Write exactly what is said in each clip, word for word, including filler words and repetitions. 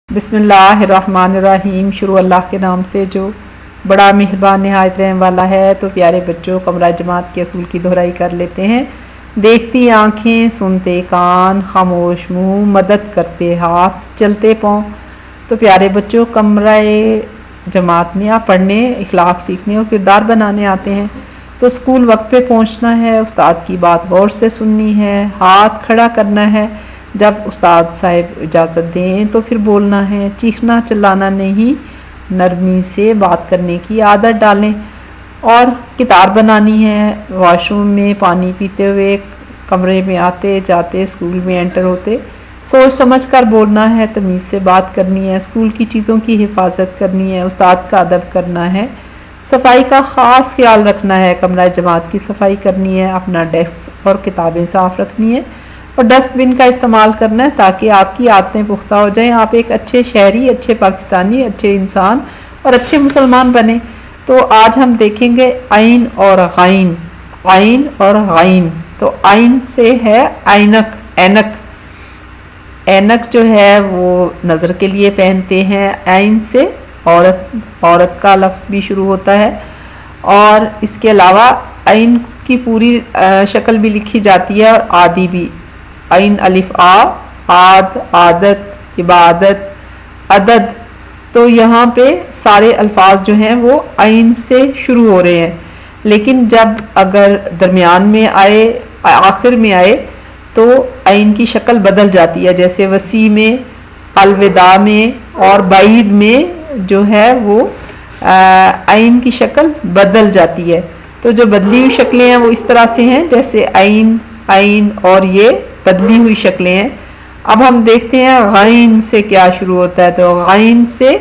بسم اللہ الرحمن الرحیم۔ شروع اللہ کے نام سے جو بڑا مہربان نہایت رحم والا ہے۔ تو پیارے بچوں، کمرہ جماعت کے اصول کی دہرائی کر لیتے ہیں۔ دیکھتی آنکھیں، سنتے کان، خاموش منہ، مدد کرتے ہاتھ، چلتے پاؤں۔ تو پیارے بچوں، کمرہ جماعت میں آپ پڑھنے، اخلاق سیکھنے اور کردار بنانے آتے ہیں۔ تو اسکول وقت پہ پہنچنا ہے، استاد کی بات غور سے سننی ہے، ہاتھ کھڑا کرنا ہے، جب استاد صاحب اجازت دیں تو پھر بولنا ہے، چیخنا چلانا نہیں، نرمی سے بات کرنے کی عادت ڈالیں اور کتاب بنانی ہے۔ واش روم میں پانی پیتے ہوئے، کمرے میں آتے جاتے، اسکول میں انٹر ہوتے سوچ سمجھ کر بولنا ہے، تمیز سے بات کرنی ہے، اسکول کی چیزوں کی حفاظت کرنی ہے، استاد کا ادب کرنا ہے، صفائی کا خاص خیال رکھنا ہے، کمرہ جماعت کی صفائی کرنی ہے، اپنا ڈیسک اور کتابیں صاف رکھنی ہے اور ڈسٹ بن کا استعمال کرنا ہے تاکہ آپ کی عادتیں پختہ ہو جائیں، آپ ایک اچھے شہری، اچھے پاکستانی، اچھے انسان اور اچھے مسلمان بنیں۔ تو آج ہم دیکھیں گے عین اور غین، عین اور غین۔ تو عین سے ہے اینک، اینک اینک جو ہے وہ نظر کے لیے پہنتے ہیں۔ عین سے عورت، عورت کا لفظ بھی شروع ہوتا ہے اور اس کے علاوہ عین کی پوری شکل بھی لکھی جاتی ہے اور آدی بھی، عین الف آ، عاد، عادت، عبادت، عدد۔ تو یہاں پہ سارے الفاظ جو ہیں وہ عین سے شروع ہو رہے ہیں، لیکن جب اگر درمیان میں آئے، آخر میں آئے تو عین کی شکل بدل جاتی ہے، جیسے وسیع میں، الوداع میں اور بعید میں جو ہے وہ عین کی شکل بدل جاتی ہے۔ تو جو بدلی ہوئی شکلیں ہیں وہ اس طرح سے ہیں، جیسے عین، عین اور یہ بدلی ہوئی شکلیں ہیں۔ اب ہم دیکھتے ہیں غین سے کیا شروع ہوتا ہے۔ تو غین سے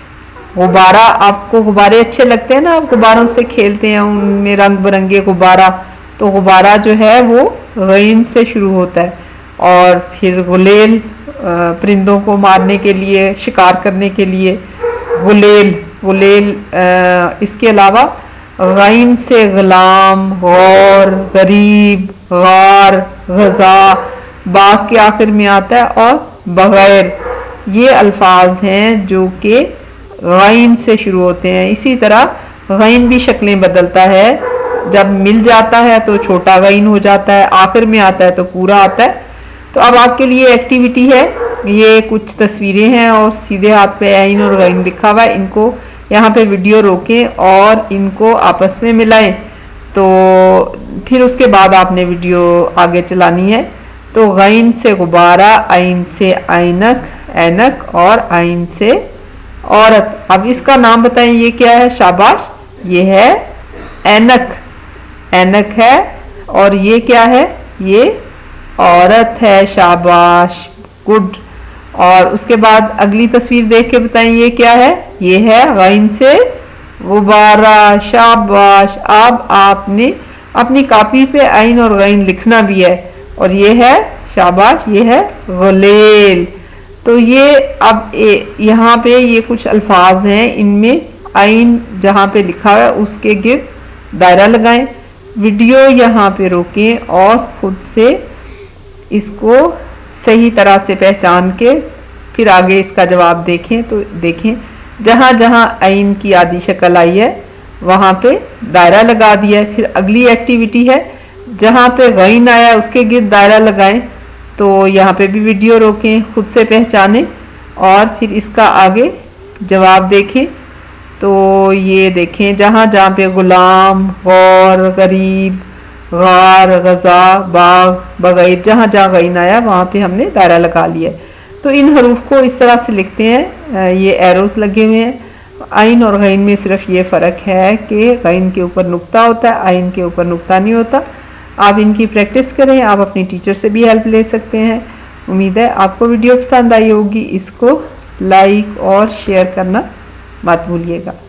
غبارہ، آپ کو غبارے اچھے لگتے ہیں نا، آپ غباروں سے کھیلتے ہیں، ان میں رنگ برنگے غبارہ، تو غبارہ جو ہے وہ غین سے شروع ہوتا ہے۔ اور پھر غلیل، پرندوں کو مارنے کے لیے، شکار کرنے کے لیے غلیل، غلیل۔ اس کے علاوہ غین سے غلام، غور، غریب، غار، غزا، باغ کے آخر میں آتا ہے اور بغیر۔ یہ الفاظ ہیں جو کہ غین سے شروع ہوتے ہیں۔ اسی طرح غین بھی شکلیں بدلتا ہے، جب مل جاتا ہے تو چھوٹا غین ہو جاتا ہے، آخر میں آتا ہے تو پورا آتا ہے۔ تو اب آپ کے لیے ایکٹیویٹی ہے، یہ کچھ تصویریں ہیں اور سیدھے ہاتھ پہ عین اور غین لکھا ہوا ہے، ان کو یہاں پہ ویڈیو روکیں اور ان کو آپس میں ملائیں، تو پھر اس کے بعد آپ نے ویڈیو آگے چلانی ہے۔ تو غین سے غبارہ، عین سے اینک، اینک اور عین سے عورت۔ اب اس کا نام بتائیں، یہ کیا ہے؟ شاباش، یہ ہے اینک، اینک ہے، اور یہ کیا ہے؟ یہ عورت ہے، شاباش، گڈ۔ اور اس کے بعد اگلی تصویر دیکھ کے بتائیں یہ کیا ہے؟ یہ ہے غین سے غبارہ، شاباش۔ اب آپ نے اپنی کاپی پہ عین اور غین لکھنا بھی ہے، اور یہ ہے شاباش، یہ ہے غلیل۔ تو یہ اب یہاں پہ یہ کچھ الفاظ ہیں، ان میں عین جہاں پہ لکھا ہے اس کے گرد دائرہ لگائیں، ویڈیو یہاں پہ روکیں اور خود سے اس کو صحیح طرح سے پہچان کے پھر آگے اس کا جواب دیکھیں۔ تو دیکھیں جہاں جہاں عین کی آدھی شکل آئی ہے وہاں پہ دائرہ لگا دیا ہے۔ پھر اگلی ایکٹیویٹی ہے، جہاں پہ غین آیا اس کے گرد دائرہ لگائیں، تو یہاں پہ بھی ویڈیو روکیں، خود سے پہچانیں اور پھر اس کا آگے جواب دیکھیں۔ تو یہ دیکھیں جہاں جہاں پہ غلام، غور، غریب، غار، غزا، باغ، بغیر، جہاں جہاں غین آیا وہاں پہ ہم نے دائرہ لگا لیا ہے۔ تو ان حروف کو اس طرح سے لکھتے ہیں، یہ ایروز لگے ہوئے ہیں۔ عین اور غین میں صرف یہ فرق ہے کہ غین کے اوپر نقطہ ہوتا ہے، عین کے اوپر نقطہ نہیں ہوتا۔ آپ ان کی پریکٹس کریں، آپ اپنی ٹیچر سے بھی ہیلپ لے سکتے ہیں۔ امید ہے آپ کو ویڈیو پسند آئی ہوگی، اس کو لائک اور شیئر کرنا مت بھولیے گا۔